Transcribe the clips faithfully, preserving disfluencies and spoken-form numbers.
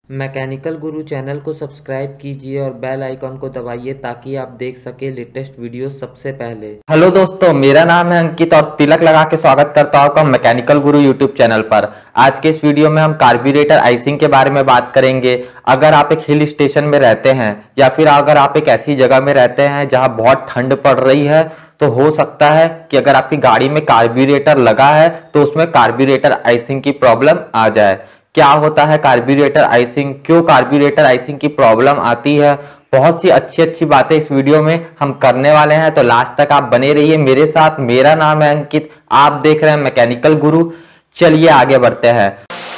Mechanical गुरु channel को subscribe कीजिए और बेल आइकॉन को दबाइए ताकि आप देख सके लेटेस्ट वीडियो सबसे पहले। हेलो दोस्तों, मेरा नाम है अंकित और तिलक लगा के स्वागत करता हूँ मैकेनिकल गुरु यूट्यूब चैनल पर। आज के इस वीडियो में हम कार्बोरेटर आइसिंग के बारे में बात करेंगे। अगर आप एक हिल स्टेशन में रहते हैं या फिर अगर आप एक ऐसी जगह में रहते हैं जहां बहुत ठंड पड़ रही है, तो हो सकता है कि अगर आपकी गाड़ी में कार्बोरेटर लगा है तो उसमें कार्बोरेटर आइसिंग की प्रॉब्लम आ जाए। क्या होता है कार्बोरेटर आइसिंग, क्यों कार्बोरेटर आइसिंग की प्रॉब्लम आती है, बहुत सी अच्छी अच्छी बातें इस वीडियो में हम करने वाले हैं, तो लास्ट तक आप बने रहिए मेरे साथ। मेरा नाम है अंकित, आप देख रहे हैं मैकेनिकल गुरु। चलिए आगे बढ़ते हैं।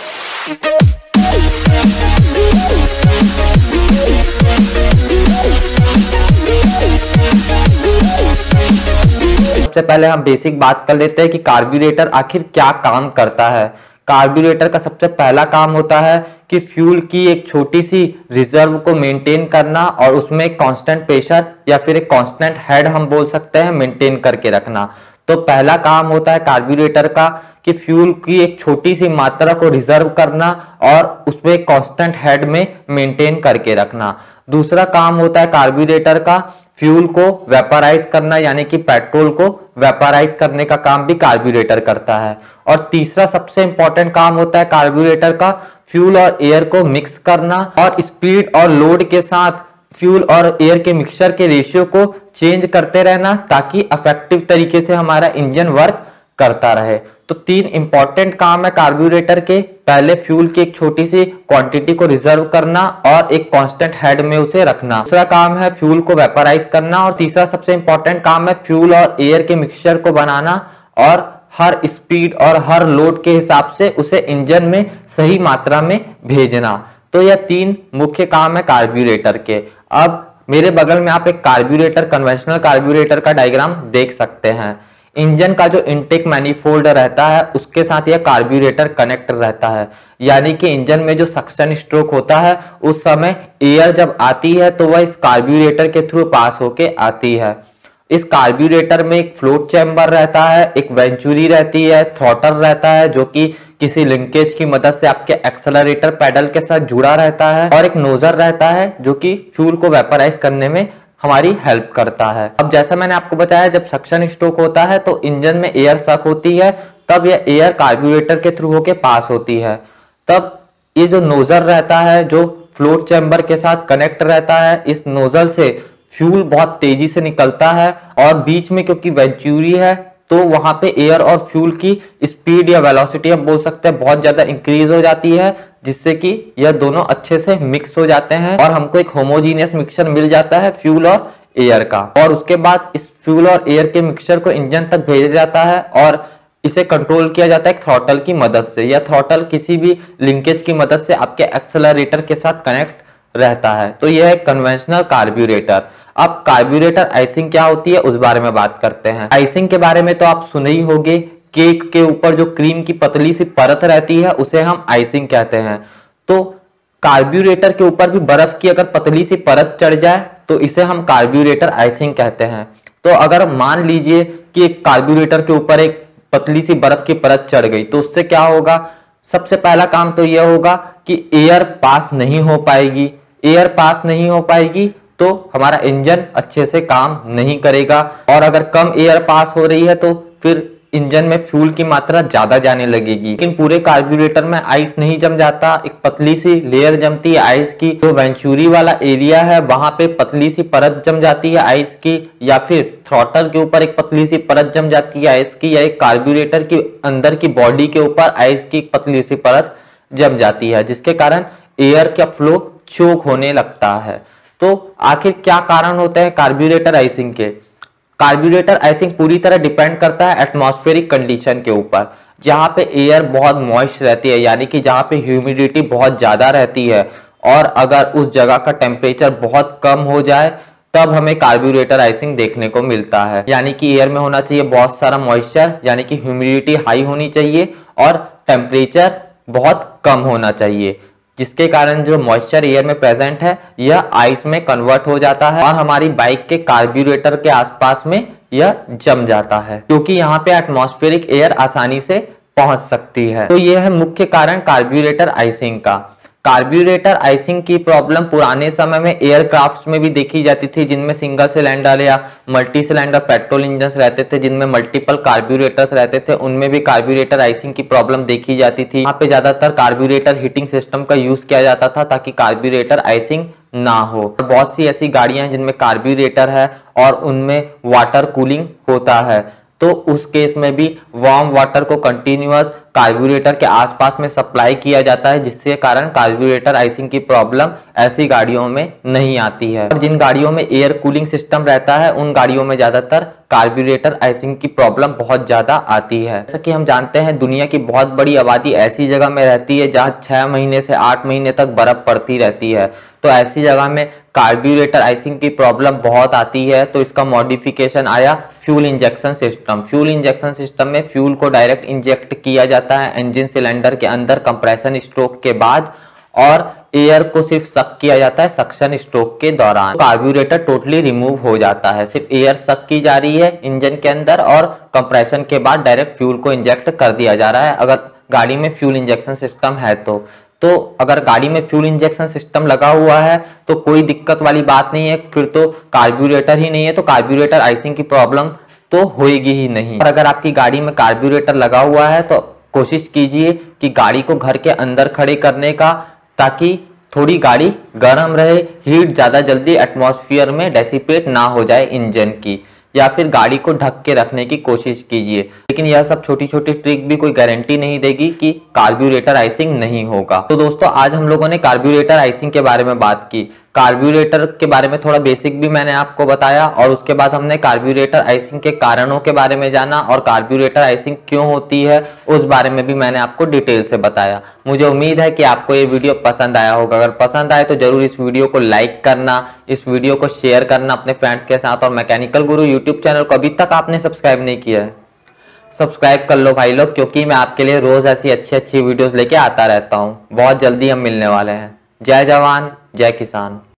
सबसे पहले हम बेसिक बात कर लेते हैं कि कार्बोरेटर आखिर क्या काम करता है। कार्बोरेटर का सबसे पहला काम होता है कि फ्यूल की एक छोटी सी रिजर्व को मेंटेन करना और उसमें एक कांस्टेंट प्रेशर या फिर एक कांस्टेंट हेड हम बोल सकते हैं मेंटेन करके रखना। तो पहला काम होता है कार्बोरेटर का कि फ्यूल की एक छोटी सी मात्रा को रिजर्व करना और उसमें एक कांस्टेंट हेड में मेंटेन करके रखना। दूसरा काम होता है कार्बोरेटर का फ्यूल को वेपराइज करना, यानी कि पेट्रोल को वेपराइज करने का काम भी कार्बोरेटर करता है। और तीसरा सबसे इंपॉर्टेंट काम होता है कार्बोरेटर का फ्यूल और एयर को मिक्स करना और स्पीड और लोड के साथ फ्यूल और एयर के मिक्सचर के रेशियो को चेंज करते रहना ताकि इफेक्टिव तरीके से हमारा इंजन वर्क करता रहे। तो तीन इंपॉर्टेंट काम है कार्बोरेटर के। पहले फ्यूल की एक छोटी सी क्वांटिटी को रिजर्व करना और एक कांस्टेंट हेड में उसे रखना। दूसरा काम है फ्यूल को वेपराइज करना और तीसरा सबसे इंपॉर्टेंट काम है फ्यूल और एयर के मिक्सचर को बनाना और हर स्पीड और हर लोड के हिसाब से उसे इंजन में सही मात्रा में भेजना। तो यह तीन मुख्य काम है कार्बोरेटर के। अब मेरे बगल में आप एक कार्बोरेटर, कन्वेंशनल कार्बोरेटर का डायग्राम देख सकते हैं। इंजन का जो इनटेक मैनिफोल्ड रहता है उसके साथ यह कार्बोरेटर कनेक्ट रहता है, यानी कि इंजन में जो सक्शन स्ट्रोक होता है उस समय एयर जब आती है तो वह इस कार्बोरेटर के थ्रू पास होके आती है। इस कार्बोरेटर में एक फ्लोट चैम्बर रहता है, एक वेंचुरी रहती है, थ्रॉटल रहता है जो कि किसी लिंकेज की मदद से आपके एक्सेलरेटर पैडल के साथ जुड़ा रहता है, और एक नोजल रहता है जो कि फ्यूल को वेपराइज करने में हमारी हेल्प करता है। अब जैसा मैंने आपको बताया, जब सक्शन स्ट्रोक होता है तो इंजन में एयर सक होती है, तब यह एयर कार्बोरेटर के थ्रू होके पास होती है। तब ये जो नोजल रहता है जो फ्लोट चैम्बर के साथ कनेक्ट रहता है, इस नोजल से फ्यूल बहुत तेजी से निकलता है और बीच में क्योंकि वेंचुरी है तो वहां पे एयर और फ्यूल की स्पीड या वेलोसिटी हम बोल सकते हैं बहुत ज्यादा इंक्रीज हो जाती है, जिससे कि यह दोनों अच्छे से मिक्स हो जाते हैं और हमको एक होमोजीनियस मिक्सचर मिल जाता है फ्यूल और एयर का। और उसके बाद इस फ्यूल और एयर के मिक्सचर को इंजन तक भेजा जाता है और इसे कंट्रोल किया जाता है एक थ्रॉटल की मदद से। यह थ्रॉटल किसी भी लिंकेज की मदद से आपके एक्सेलरेटर के साथ कनेक्ट रहता है। तो यह है कन्वेंशनल कार्बोरेटर। अब कार्बोरेटर आइसिंग क्या होती है उस बारे में बात करते हैं। आइसिंग के बारे में तो आप सुने ही होंगे, केक के ऊपर जो क्रीम की पतली सी परत रहती है उसे हम आइसिंग कहते हैं। तो कार्बोरेटर के ऊपर भी बर्फ की अगर पतली सी परत चढ़ जाए तो इसे हम कार्बोरेटर आइसिंग कहते हैं। तो अगर मान लीजिए कि एक कार्बोरेटर के ऊपर एक पतली सी बर्फ की परत चढ़ गई तो उससे क्या होगा, सबसे पहला काम तो यह होगा कि एयर पास नहीं हो पाएगी। एयर पास नहीं हो पाएगी तो हमारा इंजन अच्छे से काम नहीं करेगा, और अगर कम एयर पास हो रही है तो फिर इंजन में फ्यूल की मात्रा ज्यादा जाने लगेगी। लेकिन पूरे कार्बोरेटर में आइस नहीं जम जाता, एक पतली सी लेयर जमती है आइस की। जो वेंचुरी वाला एरिया है वहां पे पतली सी परत जम जाती है आइस की, या फिर थ्रॉटल के ऊपर एक पतली सी परत जम जाती है आइस की, या एक कार्बोरेटर की अंदर की बॉडी के ऊपर आइस की पतली सी परत जम जाती है, जिसके कारण एयर का फ्लो चोक होने लगता है। तो आखिर क्या कारण होते हैं कार्बोरेटर आइसिंग के? कार्बोरेटर आइसिंग पूरी तरह डिपेंड करता है एटमॉस्फेरिक कंडीशन के ऊपर। जहां पे एयर बहुत मॉइस्ट रहती है, यानी कि जहां पे ह्यूमिडिटी बहुत ज्यादा रहती है, और अगर उस जगह का टेम्परेचर बहुत कम हो जाए तब हमें कार्बोरेटर आइसिंग देखने को मिलता है। यानी कि एयर में होना चाहिए बहुत सारा मॉइस्चर, यानी कि ह्यूमिडिटी हाई होनी चाहिए और टेम्परेचर बहुत कम होना चाहिए, जिसके कारण जो मॉइस्चर एयर में प्रेजेंट है यह आइस में कन्वर्ट हो जाता है और हमारी बाइक के कार्बोरेटर के आसपास में यह जम जाता है, क्योंकि यहाँ पे एटमॉस्फेरिक एयर आसानी से पहुंच सकती है। तो यह है मुख्य कारण कार्बोरेटर आइसिंग का। कार्ब्यूरेटर आइसिंग की प्रॉब्लम पुराने समय में एयरक्राफ्ट्स में भी देखी जाती थी, जिनमें सिंगल सिलेंडर या मल्टी सिलेंडर पेट्रोल इंजन रहते थे, जिनमें मल्टीपल कार्ब्यूरेटर्स रहते थे, उनमें भी कार्ब्यूरेटर आइसिंग की प्रॉब्लम देखी जाती थी। यहाँ पे ज्यादातर कार्ब्यूरेटर हीटिंग सिस्टम का यूज किया जाता था ताकि कार्ब्यूरेटर आइसिंग ना हो। बहुत सी ऐसी गाड़ियां हैं जिनमें कार्ब्यूरेटर है और उनमें वाटर कूलिंग होता है, तो उस केस में भी वार्म वाटर को कंटिन्यूअस कार्ब्यूरेटर के आसपास में सप्लाई किया जाता है, जिससे कारण कार्ब्यूरेटर आइसिंग की प्रॉब्लम ऐसी गाड़ियों में नहीं आती है। और जिन गाड़ियों में एयर कूलिंग सिस्टम रहता है उन गाड़ियों में ज्यादातर कार्ब्यूरेटर आइसिंग की प्रॉब्लम बहुत ज्यादा आती है। जैसा कि हम जानते हैं दुनिया की बहुत बड़ी आबादी ऐसी जगह में रहती है जहाँ छह महीने से आठ महीने तक बर्फ पड़ती रहती है, तो ऐसी जगह में कार्ब्यूरेटर आइसिंग की प्रॉब्लम बहुत आती है। तो इसका मॉडिफिकेशन आया fuel injection system. Fuel injection system में फ्यूल को डायरेक्ट इंजेक्ट किया जाता है इंजन सिलेंडर के अंदर कंप्रेशन स्ट्रोक के बाद, और एयर को सिर्फ सक किया जाता है सक्शन स्ट्रोक के दौरान। कार्ब्यूरेटर टोटली रिमूव हो जाता है, सिर्फ एयर सक की जा रही है इंजन के अंदर और कंप्रेशन के बाद डायरेक्ट फ्यूल को इंजेक्ट कर दिया जा रहा है, अगर गाड़ी में फ्यूल इंजेक्शन सिस्टम है तो। तो अगर गाड़ी में फ्यूल इंजेक्शन सिस्टम लगा हुआ है तो कोई दिक्कत वाली बात नहीं है, फिर तो कार्ब्यूरेटर ही नहीं है तो कार्ब्यूरेटर आइसिंग की प्रॉब्लम तो होएगी ही नहीं। और अगर आपकी गाड़ी में कार्ब्यूरेटर लगा हुआ है तो कोशिश कीजिए कि गाड़ी को घर के अंदर खड़े करने का, ताकि थोड़ी गाड़ी गर्म रहे, हीट ज्यादा जल्दी एटमॉस्फेयर में डेसिपेट ना हो जाए इंजन की, या फिर गाड़ी को ढक के रखने की कोशिश कीजिए। लेकिन यह सब छोटी छोटी ट्रिक भी कोई गारंटी नहीं देगी कि कार्ब्यूरेटर आइसिंग नहीं होगा। तो दोस्तों आज हम लोगों ने कार्ब्यूरेटर आइसिंग के बारे में बात की, कार्ब्यूरेटर के बारे में थोड़ा बेसिक भी मैंने आपको बताया, और उसके बाद हमने कार्ब्यूरेटर आइसिंग के कारणों के बारे में जाना और कार्ब्यूरेटर आइसिंग क्यों होती है उस बारे में भी मैंने आपको डिटेल से बताया। मुझे उम्मीद है कि आपको ये वीडियो पसंद आया होगा। अगर पसंद आए तो जरूर इस वीडियो को लाइक करना, इस वीडियो को शेयर करना अपने फ्रेंड्स के साथ, और मैकेनिकल गुरु यूट्यूब चैनल को अभी तक आपने सब्सक्राइब नहीं किया है सब्सक्राइब कर लो भाई लोग, क्योंकि मैं आपके लिए रोज ऐसी अच्छी अच्छी वीडियोस लेके आता रहता हूँ। बहुत जल्दी हम मिलने वाले हैं। जय जवान जय किसान।